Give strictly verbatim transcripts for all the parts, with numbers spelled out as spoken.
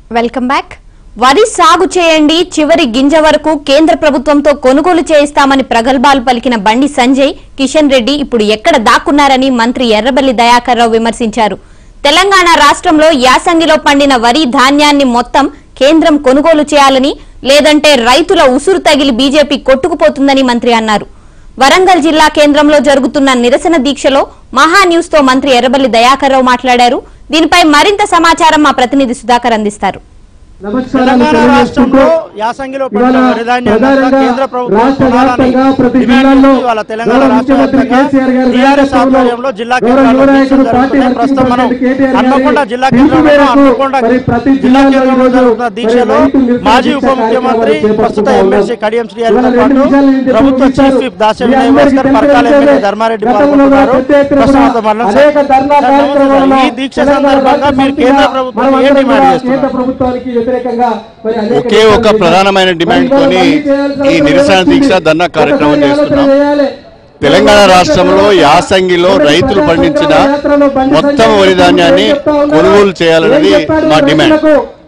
Welcome back. వరి సాగు చేయండి, చివరి గింజ వరకు కేంద్ర ప్రభుత్వంతో కొనుగోలు చేయిస్తామని ప్రగల్భాలు పలికిన బండి సంజయ్ కిషన్ రెడ్డి ఇప్పుడు ఎక్కడ దాక్కున్నారని మంత్రి ఎర్రబెల్లి దయాకర్ రావు విమర్శించారు. తెలంగాణ రాష్ట్రంలో యాసంగిలో పండిన వరి ధాన్యాన్ని మొత్తం కేంద్రం కొనుగోలు చేయాలని, లేదంటే రైతుల ఉసురు తగిలి బీజేపీ కొట్టుకుపోతుందని మంత్రి అన్నారు. వరంగల్ జిల్లా కేంద్రంలో జరుగుతున్న నిరసన దీక్షలో మహా న్యూస్ తో మంత్రి ఎర్రబెల్లి దయాకర్ రావు మాట్లాడారు. దీనిపై మరింత సమాచారం మా ప్రతినిధి సుధాకర్ అందిస్తారు. తెలంగాణ రాష్ట్రంలో యాసంగిలో పండిన వరి ధాన్యాన్ని కేంద్ర ప్రభుత్వం కొనాలని డిమాండ్ చేస్తూ ఇవాళ తెలంగాణ రాష్ట్ర వ్యాప్తంగా టీఆర్ఎస్ ఆధ్వర్యంలో జిల్లా కేంద్రాల్లో దీక్షలు జరుగుతున్నాయి. ప్రస్తుతం మనం హన్మకొండ జిల్లా కేంద్రంలో హన్మకొండ జిల్లా కేంద్రంలో జరుగుతున్న దీక్షలో మాజీ ఉప ముఖ్యమంత్రి ప్రస్తుత ఎమ్మెల్సీ కడియం శ్రీహరితో పాటు ప్రభుత్వ chief whip Dasari Vinay Bhaskar, Parakala MLA Dharmareddy పాల్గొంటున్నారు. ఈ దీక్ష సందర్భంగా మీరు కేంద్ర ప్రభుత్వం ఏం డిమాండ్ చేస్తున్నారు? ఒకే ఒక ప్రధానమైన డిమాండ్ తోని ఈ నిరసన దీక్ష ధర్నా కార్యక్రమం చేస్తున్నాం. తెలంగాణ రాష్ట్రంలో యాసంగిలో రైతులు పండించిన మొత్తం వరి ధాన్యాన్ని కొనుగోలు చేయాలన్నది మా డిమాండ్.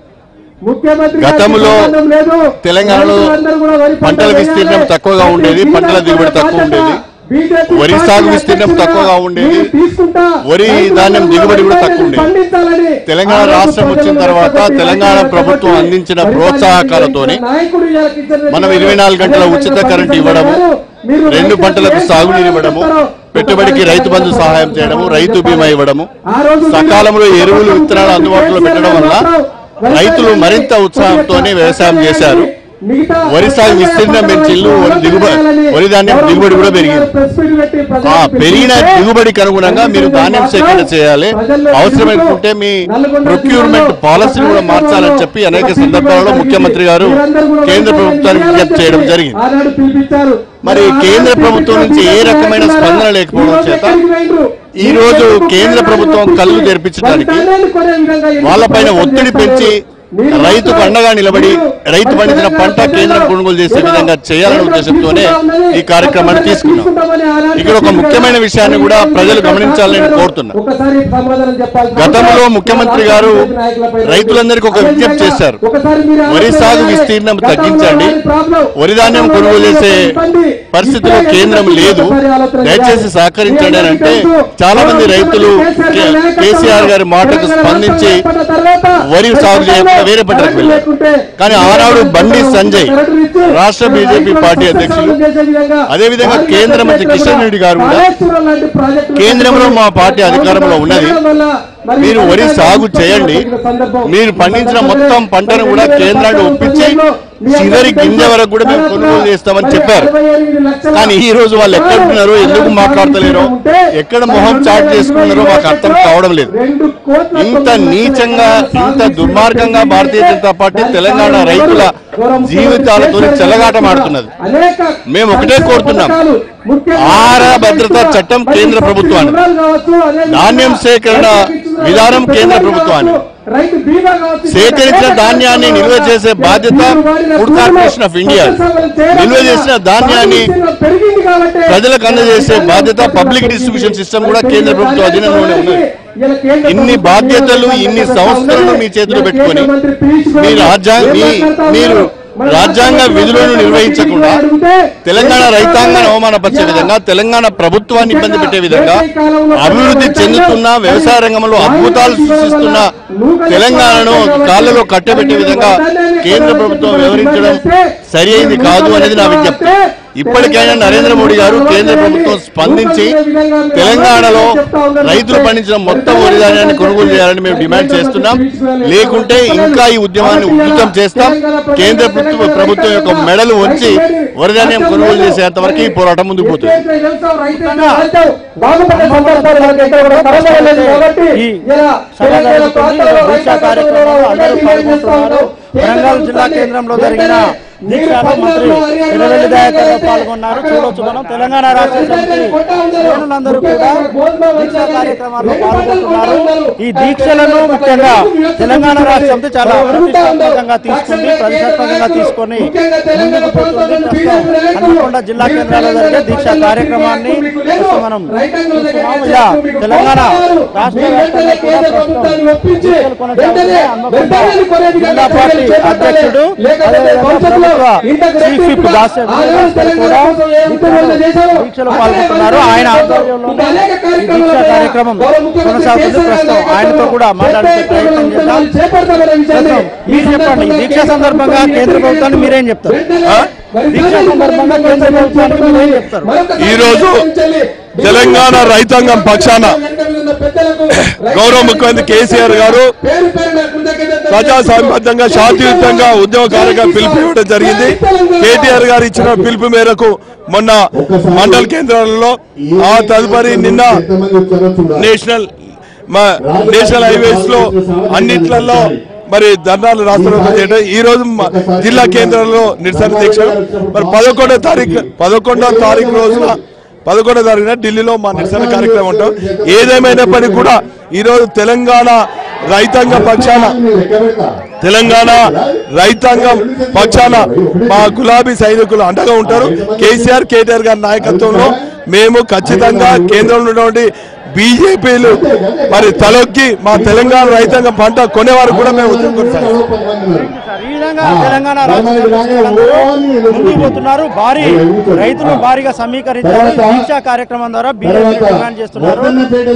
గతంలో తెలంగాణలో పంటల విస్తీర్ణం తక్కువగా ఉండేది, పంటల దిగుబడి తక్కువ ఉండేది, వరి సాగు విస్తీర్ణం తక్కువగా ఉండేది, వరి ధాన్యం దిగుబడి కూడా తక్కువ ఉండేది. తెలంగాణ రాష్ట్రం వచ్చిన తర్వాత తెలంగాణ ప్రభుత్వం అందించిన ప్రోత్సాహకాలతోని మనం ఇరవై నాలుగు గంటల ఉచిత కరెంట్ ఇవ్వడము, రెండు పంటలకు సాగునీరు ఇవ్వడము, పెట్టుబడికి రైతు బంధు సహాయం చేయడము, రైతు బీమా ఇవ్వడము, సకాలంలో ఎరువులు విత్తనాలు అందుబాటులో పెట్టడం వల్ల రైతులు మరింత ఉత్సాహంతోనే వ్యవసాయం చేశారు. వరి సాగు విస్తీర్ణం పెంచిల్లు, వరి దిగుబడి వరి ధాన్యం దిగుబడి కూడా పెరిగింది. ఆ పెరిగిన దిగుబడికి అనుగుణంగా మీరు ధాన్యం సేకరణ చేయాలి, అవసరమైనకుంటే మీ ప్రొక్యూర్మెంట్ పాలసీని కూడా మార్చాలని చెప్పి అనేక సందర్భాలలో ముఖ్యమంత్రి గారు కేంద్ర ప్రభుత్వానికి విజ్ఞప్తి చేయడం జరిగింది. మరి కేంద్ర ప్రభుత్వం నుంచి ఏ రకమైన స్పందన లేకపోవడం చేత ఈ రోజు కేంద్ర ప్రభుత్వం కళ్ళు తెరిపించడానికి వాళ్ళపైన ఒత్తిడి పెంచి రైతుకు అండగా నిలబడి రైతు పండించిన పంట కేంద్రం కొనుగోలు చేసే విధంగా చేయాలనే ఉద్దేశంతోనే ఈ కార్యక్రమాన్ని తీసుకున్నాం. ఇక్కడ ఒక ముఖ్యమైన విషయాన్ని కూడా ప్రజలు గమనించాలని కోరుతున్నా. గతంలో ముఖ్యమంత్రి గారు రైతులందరికీ ఒక విజ్ఞప్తి చేశారు, వరి సాగు విస్తీర్ణం తగ్గించండి, వరి ధాన్యం కొనుగోలు చేసే పరిస్థితిలో కేంద్రం లేదు, దయచేసి సహకరించండి అని అంటే చాలా మంది రైతులు కేసీఆర్ గారి మాటకు స్పందించి వరి సాగు చేయకుండా వేరే పంటలకు వెళ్ళారు. కానీ ఆనాడు బండి సంజయ్ రాష్ట్ర బీజేపీ పార్టీ అధ్యక్షులు, అదేవిధంగా కేంద్ర మంత్రి కిషన్ రెడ్డి గారు కూడా కేంద్రంలో మా పార్టీ అధికారంలో ఉన్నది, మీరు వరి సాగు చేయండి, మీరు పండించిన మొత్తం పంటను కూడా కేంద్రాన్ని ఒప్పించి చివరి గింజ వరకు కూడా మేము కొనుగోలు చేస్తామని చెప్పారు. కానీ ఈ రోజు వాళ్ళు ఎక్కడున్నారో, ఎందుకు మాట్లాడతలేరో, ఎక్కడ మొహం చాట్ చేసుకున్నారో మాకు అర్థం కావడం లేదు. ఇంత నీచంగా, ఇంత దుర్మార్గంగా భారతీయ జనతా పార్టీ తెలంగాణ రైతుల జీవితాలతో చెలగాటమాడుతున్నది. మేము ఒకటే కోరుతున్నాం, ఆహార భద్రతా చట్టం కేంద్ర ప్రభుత్వాన్ని, ధాన్యం సేకరణ విధానం కేంద్ర ప్రభుత్వాన్ని, సేకరించిన ధాన్యాన్ని నిల్వ చేసే బాధ్యత ఫుడ్ కార్పొరేషన్ ఆఫ్ ఇండియా, నిల్వ చేసిన ధాన్యాన్ని ప్రజలకు అందజేసే బాధ్యత పబ్లిక్ డిస్ట్రిబ్యూషన్ సిస్టమ్ కూడా కేంద్ర ప్రభుత్వ అధీనంలోనే ఉన్నది. ఇన్ని బాధ్యతలు, ఇన్ని సంస్థలను మీ చేతిలో పెట్టుకొని మీ రాజ్యాంగ మీరు రాజ్యాంగ విధులను నిర్వహించకుండా తెలంగాణ రైతాంగాన్ని అవమానపరిచే విధంగా, తెలంగాణ ప్రభుత్వాన్ని ఇబ్బంది పెట్టే విధంగా, అభివృద్ధి చెందుతున్న వ్యవసాయ రంగంలో అద్భుతాలు సృష్టిస్తున్న తెలంగాణను కాళ్ళలో కట్టబెట్టే విధంగా కేంద్ర ప్రభుత్వం వ్యవహరించడం సరి అయింది కాదు అనేది నా విజ్ఞప్తి. ఇప్పటికైనా నరేంద్ర మోడీ గారు, కేంద్ర ప్రభుత్వం స్పందించి తెలంగాణలో రైతులు పండించిన మొత్తం వరి ధాన్యాన్ని కొనుగోలు చేయాలని మేము డిమాండ్ చేస్తున్నాం. లేకుంటే ఇంకా ఈ ఉద్యమాన్ని ఉధృతం చేస్తాం. కేంద్ర ప్రభుత్వం యొక్క మెడలు వంచి వరి ధాన్యం కొనుగోలు చేసేంత వరకు ఈ పోరాటం ముందుకు పోతుంది. వరంగల్ జిల్లా కేంద్రంలో జరిగిన దీక్షలో మంత్రి ఎర్రబెల్లి దయాకర్ రావు పాల్గొన్నారు. చూడొచ్చు మనం తెలంగాణ రాష్ట్ర సమితి శ్రేణులందరూ కూడా దీక్షా కార్యక్రమాల్లో పాల్గొంటున్నారు. ఈ దీక్షలను ముఖ్యంగా తెలంగాణ రాష్ట్ర సమితి చాలా ప్రతిష్టాత్మకంగా తీసుకుంది, ప్రతిష్టాత్మకంగా తీసుకొని ముందుకు పోతుంది. హన్మకొండ జిల్లా కేంద్రాల్లో జరిగే దీక్షా కార్యక్రమాన్ని మనం చూస్తున్నాము. ఇలా తెలంగాణ రాష్ట్ర వ్యాప్తంగా కూడా దీక్షలు కొనసాగుతున్నాయి. హన్మకొండ జిల్లా పార్టీ అధ్యక్షుడు చీఫ్ విప్ దాస్య కూడా దీక్షలో పాల్గొంటున్నారు. ఆయన ఆధ్వర్యంలోనే ఈ దీక్షా కార్యక్రమం కొనసాగుతుంది. ప్రస్తుతం ఆయనతో కూడా మాట్లాడే ప్రయత్నం చేద్దాం. మీరు చెప్పండి, ఈ దీక్ష సందర్భంగా కేంద్ర ప్రభుత్వాన్ని మీరేం చెప్తారు? దీక్ష సందర్భంగా కేంద్ర ప్రభుత్వానికి మీరేం చెప్తారు? ఈ రోజు తెలంగాణ రైతాంగం పక్షాన గౌరవ ముఖ్యమంత్రి కేసీఆర్ గారు ప్రజాస్వామ్యబద్ధంగా శాంతియుతంగా ఉద్యమ కార్యక్రమం పిలుపు ఇవ్వడం జరిగింది. కేటీఆర్ గారు ఇచ్చిన పిలుపు మేరకు మొన్న మండల కేంద్రాలలో ఆ తదుపరి నిన్న నేషనల్ నేషనల్ హైవేస్ లో అన్నిట్లలో మరి ధర్నాలు రాష్ట్రంలో చేయడం, ఈ రోజు జిల్లా కేంద్రంలో నిరసన దీక్ష మరి పదకొండో తారీఖు పదకొండో తారీఖు రోజున పదకొండో తారీఖున ఢిల్లీలో మా నిరసన కార్యక్రమం ఉంటాం. ఏదేమైనప్పటికీ కూడా ఈరోజు తెలంగాణ రైతాంగ పక్షాన తెలంగాణ రైతాంగం పక్షాన మా గులాబీ సైనికులు అండగా ఉంటారు. కేసీఆర్ కేటీఆర్ గారి నాయకత్వంలో మేము ఖచ్చితంగా కేంద్రంలో ఉన్నటువంటి బీజేపీలు మరి తలొక్కి మా తెలంగాణ రైతాంగం పంట కొనేవారు కూడా మేము ఉద్యమిస్తాం. ఈ విధంగా తెలంగాణ ముందుకు పోతున్నారు. భారీ రైతులు భారీగా సమీకరించారు. దీక్షా కార్యక్రమం ద్వారా బీజేపీ డిమాండ్ చేస్తున్నారు.